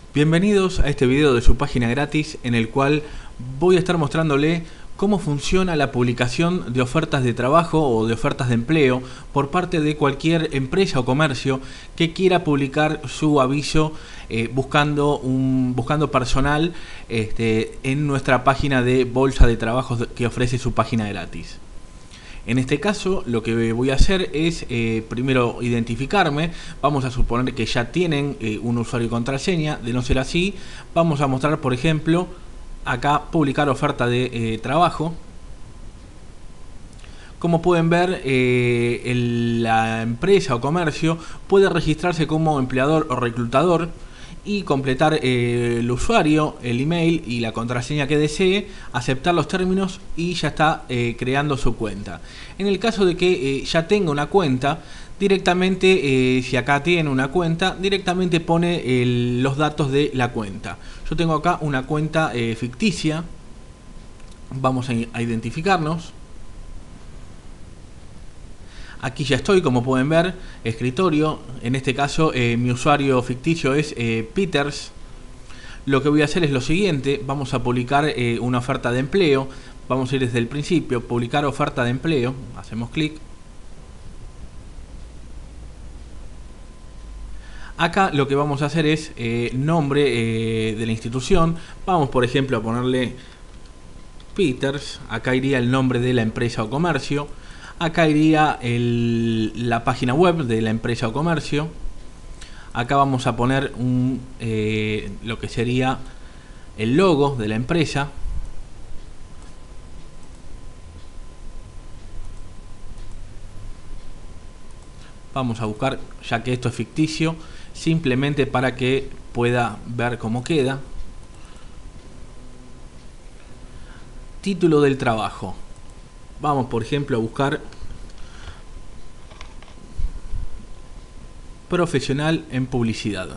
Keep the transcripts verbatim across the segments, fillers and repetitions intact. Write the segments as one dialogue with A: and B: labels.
A: Bienvenidos a este video de su página gratis en el cual voy a estar mostrándole cómo funciona la publicación de ofertas de trabajo o de ofertas de empleo por parte de cualquier empresa o comercio que quiera publicar su aviso eh, buscando, un, buscando personal este, en nuestra página de bolsa de trabajos que ofrece su página gratis. En este caso lo que voy a hacer es eh, primero identificarme. Vamos a suponer que ya tienen eh, un usuario y contraseña. De no ser así, vamos a mostrar, por ejemplo, acá publicar oferta de eh, trabajo. Como pueden ver, eh, el, la empresa o comercio puede registrarse como empleador o reclutador y completar eh, el usuario, el email y la contraseña que desee, aceptar los términos y ya está eh, creando su cuenta. En el caso de que eh, ya tenga una cuenta, directamente, eh, si acá tiene una cuenta, directamente pone el, los datos de la cuenta. Yo tengo acá una cuenta eh, ficticia. Vamos a, a identificarnos. Aquí ya estoy, como pueden ver, escritorio. En este caso eh, mi usuario ficticio es eh, Peters. Lo que voy a hacer es lo siguiente. Vamos a publicar eh, una oferta de empleo. Vamos a ir desde el principio, publicar oferta de empleo. Hacemos clic. Acá lo que vamos a hacer es eh, nombre eh, de la institución. Vamos, por ejemplo, a ponerle Peters. Acá iría el nombre de la empresa o comercio. Acá iría el, la página web de la empresa o comercio. Acá vamos a poner un, eh, lo que sería el logo de la empresa. Vamos a buscar, ya que esto es ficticio, simplemente para que pueda ver cómo queda. Título del trabajo. Vamos, por ejemplo, a buscar profesional en publicidad.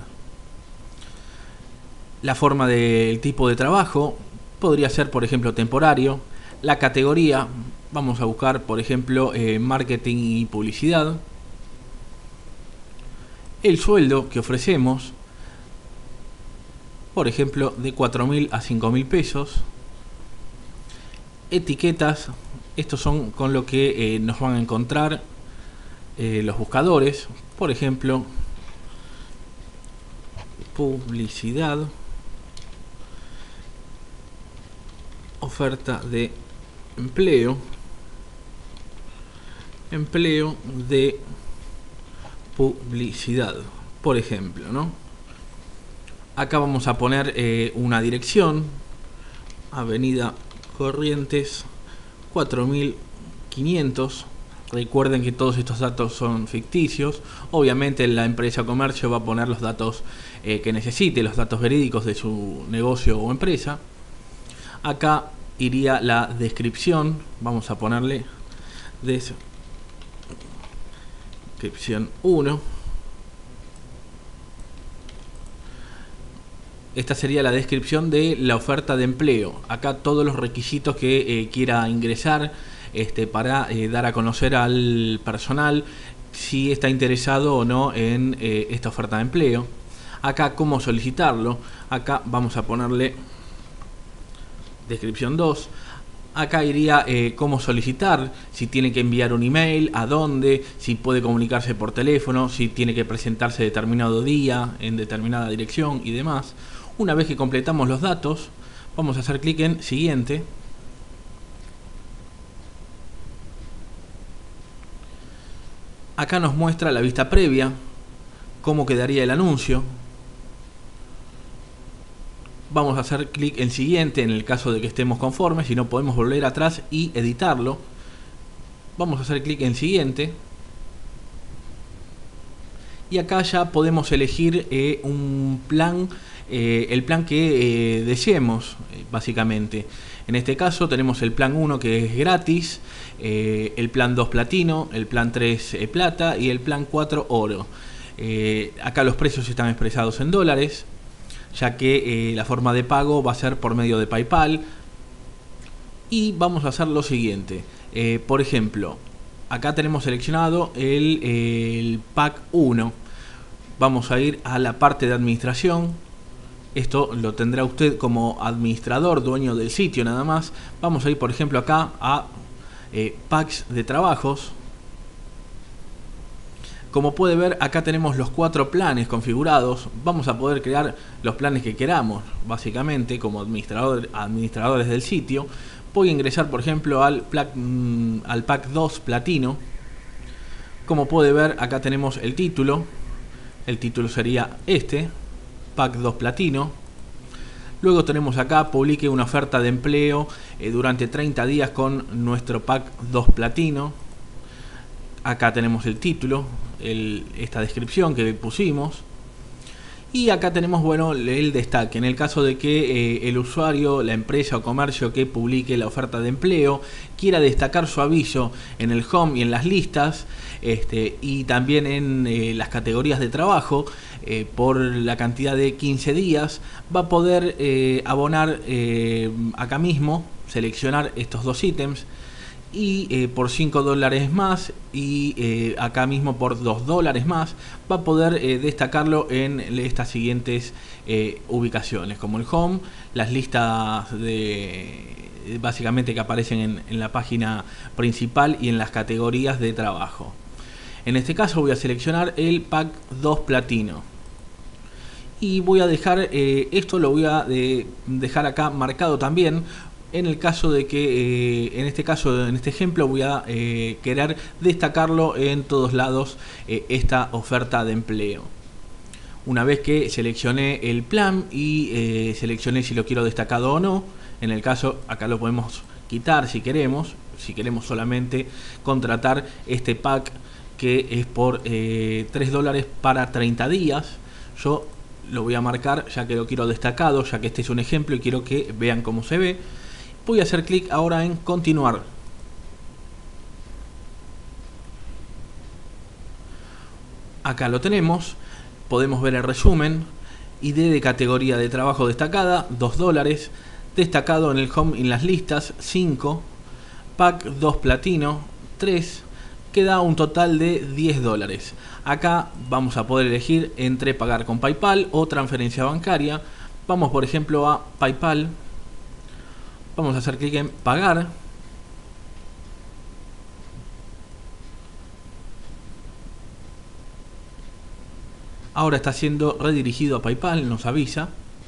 A: La forma del tipo de trabajo podría ser, por ejemplo, temporario. La categoría, vamos a buscar, por ejemplo, eh, marketing y publicidad. El sueldo que ofrecemos, por ejemplo, de cuatro mil a cinco mil pesos. Etiquetas. Estos son con lo que eh, nos van a encontrar eh, los buscadores. Por ejemplo, publicidad, oferta de empleo, empleo de publicidad, por ejemplo, ¿no? Acá vamos a poner eh, una dirección, Avenida Corrientes cuatro mil quinientos. Recuerden que todos estos datos son ficticios. Obviamente la empresa o comercio va a poner los datos eh, que necesite, los datos verídicos de su negocio o empresa. Acá iría la descripción. Vamos a ponerle descripción uno. Esta sería la descripción de la oferta de empleo. Acá todos los requisitos que eh, quiera ingresar este, para eh, dar a conocer al personal si está interesado o no en eh, esta oferta de empleo. Acá cómo solicitarlo. Acá vamos a ponerle descripción dos. Acá iría eh, cómo solicitar, si tiene que enviar un email, a dónde, si puede comunicarse por teléfono, si tiene que presentarse determinado día, en determinada dirección y demás. Una vez que completamos los datos, vamos a hacer clic en siguiente. Acá nos muestra la vista previa, cómo quedaría el anuncio. Vamos a hacer clic en siguiente en el caso de que estemos conformes, si no podemos volver atrás y editarlo. Vamos a hacer clic en siguiente. Y acá ya podemos elegir eh, un plan, eh, el plan que eh, deseemos, eh, básicamente. En este caso tenemos el plan uno que es gratis, eh, el plan dos platino, el plan tres eh, plata y el plan cuatro oro. Eh, acá los precios están expresados en dólares, ya que eh, la forma de pago va a ser por medio de PayPal. Y vamos a hacer lo siguiente. Eh, por ejemplo, acá tenemos seleccionado el, el pack uno. Vamos a ir a la parte de administración, Esto lo tendrá usted como administrador, dueño del sitio nada más. Vamos a ir por ejemplo acá a eh, packs de trabajos. Como puede ver, acá tenemos los cuatro planes configurados. Vamos a poder crear los planes que queramos, básicamente, como administrador, administradores del sitio. Voy a ingresar, por ejemplo, al, al pack dos platino. Como puede ver, acá tenemos el título. El título sería este, pack dos platino. Luego tenemos acá, publique una oferta de empleo eh, durante treinta días con nuestro pack dos platino. Acá tenemos el título, el, esta descripción que pusimos. Y acá tenemos, bueno, el destaque. En el caso de que eh, el usuario, la empresa o comercio que publique la oferta de empleo quiera destacar su aviso en el home y en las listas, este, y también en eh, las categorías de trabajo, eh, por la cantidad de quince días, va a poder eh, abonar eh, acá mismo, seleccionar estos dos ítems. Y eh, por cinco dólares más y eh, acá mismo por dos dólares más va a poder eh, destacarlo en estas siguientes eh, ubicaciones, como el home, las listas de básicamente que aparecen en, en la página principal y en las categorías de trabajo. En este caso voy a seleccionar el pack dos platino y voy a dejar eh, esto lo voy a de, dejar acá marcado también. En el caso de que, eh, en este caso, en este ejemplo, voy a eh, querer destacarlo en todos lados eh, esta oferta de empleo. Una vez que seleccioné el plan y eh, seleccioné si lo quiero destacado o no, en el caso, acá lo podemos quitar si queremos, si queremos solamente contratar este pack que es por eh, tres dólares para treinta días. Yo lo voy a marcar ya que lo quiero destacado, ya que este es un ejemplo y quiero que vean cómo se ve. Voy a hacer clic ahora en continuar. Acá lo tenemos. Podemos ver el resumen. I D de categoría de trabajo destacada, dos dólares. Destacado en el home y en las listas, cinco. Pack dos platino, tres. Que da un total de diez dólares. Acá vamos a poder elegir entre pagar con PayPal o transferencia bancaria. Vamos por ejemplo a PayPal. Vamos a hacer clic en pagar. Ahora está siendo redirigido a PayPal, nos avisa.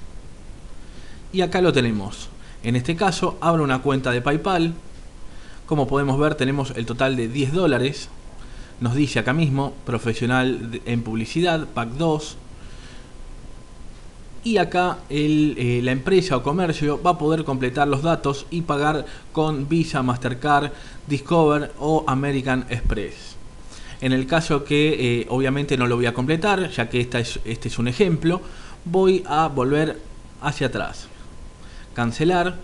A: Y acá lo tenemos. En este caso, abro una cuenta de PayPal. Como podemos ver, tenemos el total de diez dólares. Nos dice acá mismo, profesional en publicidad, pack dos. Y acá el, eh, la empresa o comercio va a poder completar los datos y pagar con Visa, Mastercard, Discover o American Express. En el caso que eh, obviamente no lo voy a completar, ya que esta es, este es un ejemplo, voy a volver hacia atrás. Cancelar.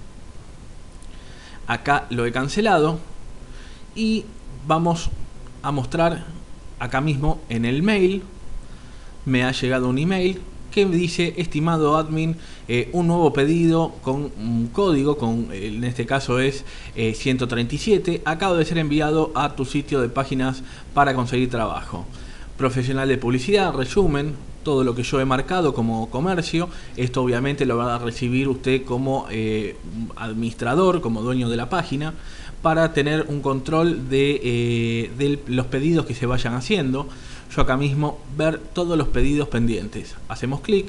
A: Acá lo he cancelado. Y vamos a mostrar acá mismo en el mail. Me ha llegado un email que dice: estimado admin, eh, un nuevo pedido con un código, con, en este caso es eh, ciento treinta y siete, acaba de ser enviado a tu sitio de páginas para conseguir trabajo. Profesional de publicidad, resumen, todo lo que yo he marcado como comercio. Esto obviamente lo va a recibir usted como eh, administrador, como dueño de la página, para tener un control de, eh, de los pedidos que se vayan haciendo. Yo acá mismo ver todos los pedidos pendientes. Hacemos clic.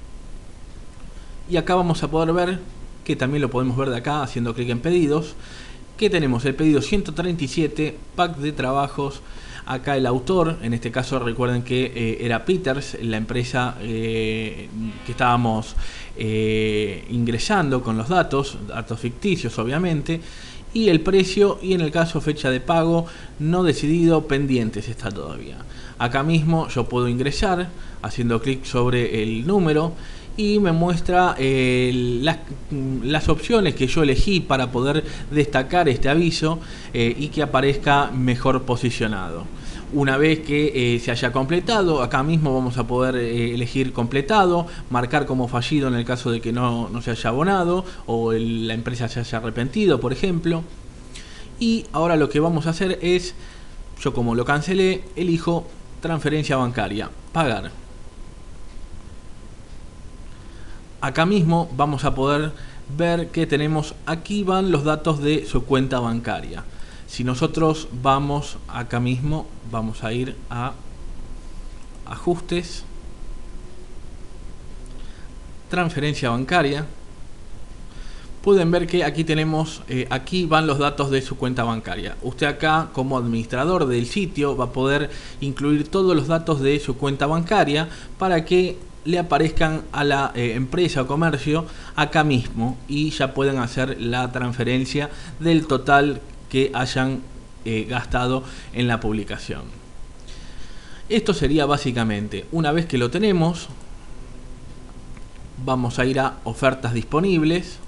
A: Y acá vamos a poder ver, que también lo podemos ver de acá haciendo clic en pedidos, que tenemos el pedido ciento treinta y siete, pack de trabajos. Acá el autor, en este caso recuerden que eh, era Peters, la empresa eh, que estábamos eh, ingresando con los datos, datos ficticios obviamente. Y el precio y en el caso fecha de pago no decidido, pendientes está todavía. Acá mismo yo puedo ingresar haciendo clic sobre el número y me muestra eh, las, las opciones que yo elegí para poder destacar este aviso eh, y que aparezca mejor posicionado. Una vez que eh, se haya completado, acá mismo vamos a poder eh, elegir completado, marcar como fallido en el caso de que no, no se haya abonado o el, la empresa se haya arrepentido, por ejemplo. Y ahora lo que vamos a hacer es, yo como lo cancelé, elijo transferencia bancaria, pagar. Acá mismo vamos a poder ver que tenemos, aquí van los datos de su cuenta bancaria. Si nosotros vamos acá mismo, vamos a ir a ajustes, transferencia bancaria. Pueden ver que aquí tenemos, eh, aquí van los datos de su cuenta bancaria. Usted acá, como administrador del sitio, va a poder incluir todos los datos de su cuenta bancaria para que le aparezcan a la eh, empresa o comercio acá mismo y ya pueden hacer la transferencia del total que hayan eh, gastado en la publicación. Esto sería básicamente, una vez que lo tenemos, vamos a ir a ofertas disponibles.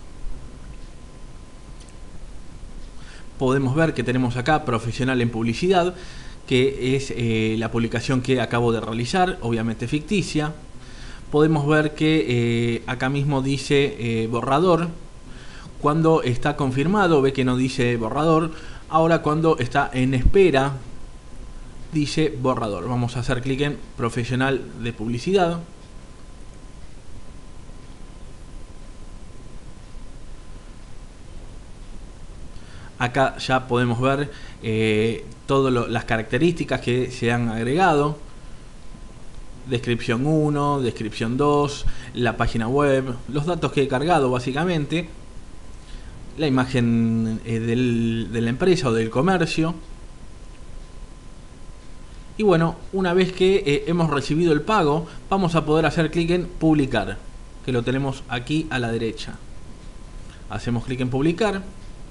A: Podemos ver que tenemos acá profesional en publicidad, que es eh, la publicación que acabo de realizar, obviamente ficticia. Podemos ver que eh, acá mismo dice eh, borrador. Cuando está confirmado ve que no dice borrador. Ahora cuando está en espera dice borrador. Vamos a hacer clic en profesional de publicidad. Acá ya podemos ver eh, todas las características que se han agregado. Descripción uno, descripción dos, la página web, los datos que he cargado básicamente, la imagen eh, del, de la empresa o del comercio. Y bueno, una vez que eh, hemos recibido el pago, vamos a poder hacer clic en publicar, que lo tenemos aquí a la derecha. Hacemos clic en publicar.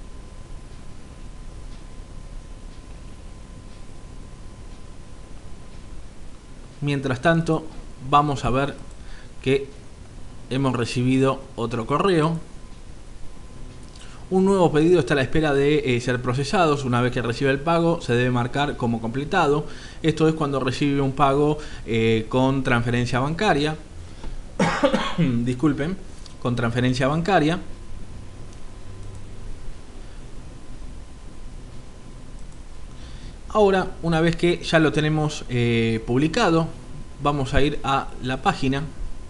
A: Mientras tanto, vamos a ver que hemos recibido otro correo. Un nuevo pedido está a la espera de eh, ser procesados. Una vez que recibe el pago, se debe marcar como completado. Esto es cuando recibe un pago eh, con transferencia bancaria. Disculpen, con transferencia bancaria. Ahora, una vez que ya lo tenemos eh, publicado, vamos a ir a la página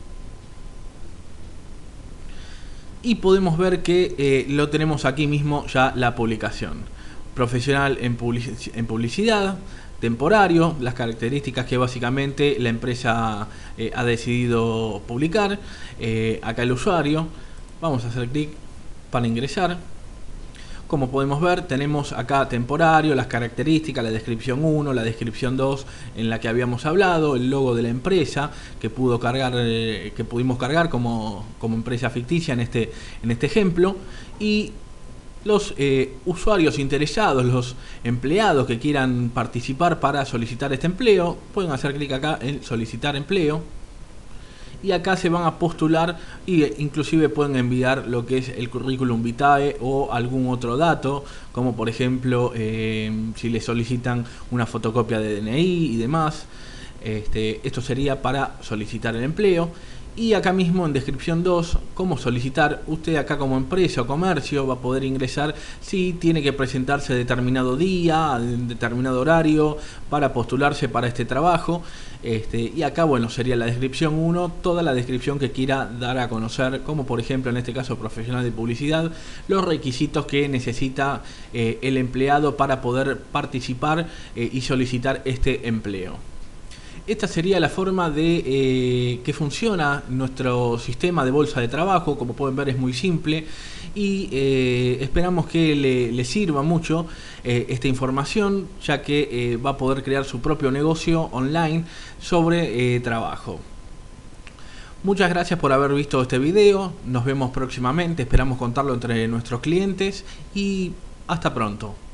A: y podemos ver que eh, lo tenemos aquí mismo ya la publicación. Profesional en, public en publicidad, temporario, las características que básicamente la empresa eh, ha decidido publicar. Eh, acá el usuario, vamos a hacer clic para ingresar. Como podemos ver, tenemos acá temporario, las características, la descripción uno, la descripción dos en la que habíamos hablado, el logo de la empresa que pudo cargar, eh, que pudimos cargar como, como empresa ficticia en este, en este ejemplo, y los eh, usuarios interesados, los empleados que quieran participar para solicitar este empleo, pueden hacer clic acá en solicitar empleo. Y acá se van a postular e inclusive pueden enviar lo que es el currículum vitae o algún otro dato, como por ejemplo eh, si le solicitan una fotocopia de D N I y demás. Este, esto sería para solicitar el empleo. Y acá mismo en descripción dos, cómo solicitar. Usted acá como empresa o comercio va a poder ingresar si tiene que presentarse determinado día, en determinado horario para postularse para este trabajo. Este, y acá bueno, sería la descripción uno, toda la descripción que quiera dar a conocer, como por ejemplo en este caso profesional de publicidad, los requisitos que necesita eh, el empleado para poder participar eh, y solicitar este empleo. Esta sería la forma de eh, que funciona nuestro sistema de bolsa de trabajo. Como pueden ver, es muy simple y eh, esperamos que le, le sirva mucho eh, esta información, ya que eh, va a poder crear su propio negocio online sobre eh, trabajo. Muchas gracias por haber visto este video. Nos vemos próximamente. Esperamos contarlo entre nuestros clientes y hasta pronto.